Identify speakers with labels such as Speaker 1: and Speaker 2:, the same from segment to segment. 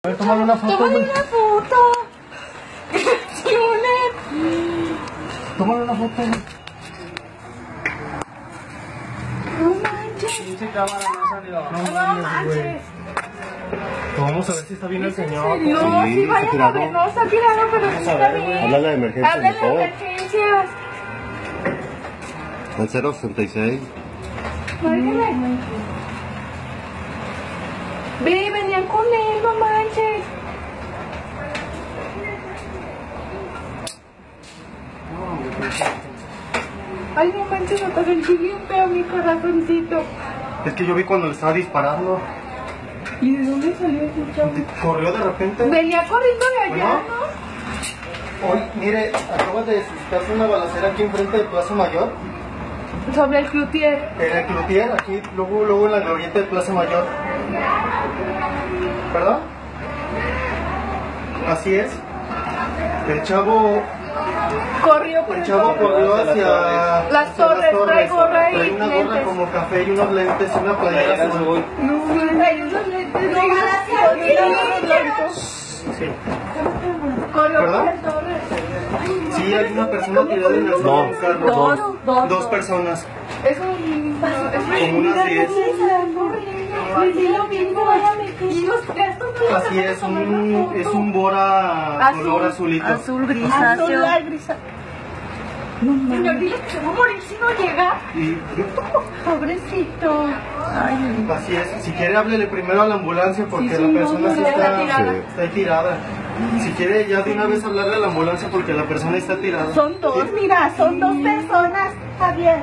Speaker 1: A ver, tómale una foto,
Speaker 2: ¡Tómale
Speaker 1: güey.
Speaker 2: una foto!
Speaker 1: Tómale una foto, güey.
Speaker 2: ¡No manches!
Speaker 3: Pinche cámara no salió.
Speaker 2: ¡No manches!
Speaker 1: Vamos a ver si está bien el señor.
Speaker 2: No,
Speaker 4: Sí,
Speaker 2: sí
Speaker 4: está
Speaker 2: vayan a
Speaker 4: tirado.
Speaker 2: ver, no está tirado, pero sí está bien.
Speaker 4: Háblale de emergencia,
Speaker 2: Háblale
Speaker 4: por
Speaker 2: de
Speaker 4: favor.
Speaker 2: emergencias.
Speaker 4: Al 066.
Speaker 2: Márcale. Ve, venían con él, no manches. Ay, no manches, me pasó el chile feo, mi corazoncito.
Speaker 1: Es que yo vi cuando le estaba disparando.
Speaker 2: ¿Y de dónde salió ese chavo?
Speaker 1: Corrió de repente.
Speaker 2: Venía corriendo de allá,
Speaker 1: Bueno.
Speaker 2: ¿no?
Speaker 1: Hoy, mire, acaba de suscitarse una balacera aquí enfrente de Plaza Mayor.
Speaker 2: Sobre el cloutier.
Speaker 1: En el Cloutier, aquí, luego en la glorieta de Plaza Mayor. ¿Verdad? Así es. El chavo
Speaker 2: Corrió por
Speaker 1: El chavo corrió hacia
Speaker 2: Las torres, trae gorra y
Speaker 1: trae una gorra
Speaker 2: lentes.
Speaker 1: como café y unos lentes y una playera azul.
Speaker 2: No, trae unos lentes negros con unos blancos.
Speaker 1: Sí.
Speaker 2: Corrió por
Speaker 1: ¿Verdad?
Speaker 2: las torres.
Speaker 1: Sí, hay una persona tirada en el suelo de un carro. Dos personas.
Speaker 2: Es un...
Speaker 1: Como unas 10.
Speaker 2: Sí, lo mismo, y los gestos no los
Speaker 1: Así es,
Speaker 2: sacan a tomar una
Speaker 1: es
Speaker 2: foto.
Speaker 1: un Bora color azulito.
Speaker 2: Azul grisáceo. Señor, dile que se va a morir si no llega.
Speaker 1: Y
Speaker 2: Pobrecito. Ay,
Speaker 1: así es. Si quiere, háblele primero a la ambulancia porque
Speaker 2: Sí,
Speaker 1: la persona
Speaker 2: no,
Speaker 1: sí
Speaker 2: está tirada.
Speaker 1: está ahí tirada. Si quiere, ya de una vez hablarle a la ambulancia porque la persona está tirada.
Speaker 2: son dos, mira, son dos personas, Javier.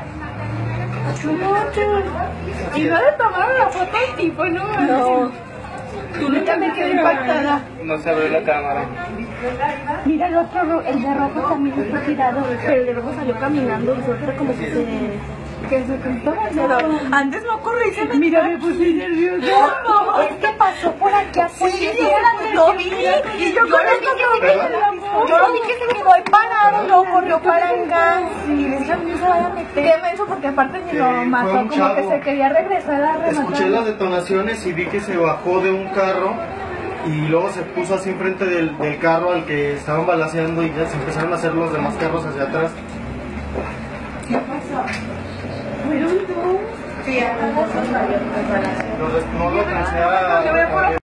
Speaker 2: Y no le tomaron la foto al tipo, ¿no? No. Tú nunca me quedé impactada.
Speaker 3: No se abrió la cámara.
Speaker 2: Mira el otro, el de rojo también está tirado, pero el de rojo salió caminando y fue como que se cantó. Pero antes no corrí, se me... Mira, me puse nerviosa. No, es que pasó por aquí afuera. Sí, lo vi. Y yo lo vi que se quedó ahí parado, no corrió para acá. Y le dije, no se vaya a meter. Qué menso, porque aparte ni lo
Speaker 1: Fue
Speaker 2: mató,
Speaker 1: un
Speaker 2: como que
Speaker 1: chavo.
Speaker 2: se quería regresar a rematar.
Speaker 1: Escuché las detonaciones y vi que se bajó de un carro y luego se puso así enfrente del carro al que estaban balaceando y ya se empezaron a hacer los demás carros hacia atrás.
Speaker 2: ¿Qué pasó? Fueron dos. Sí,
Speaker 1: No lo alcancé a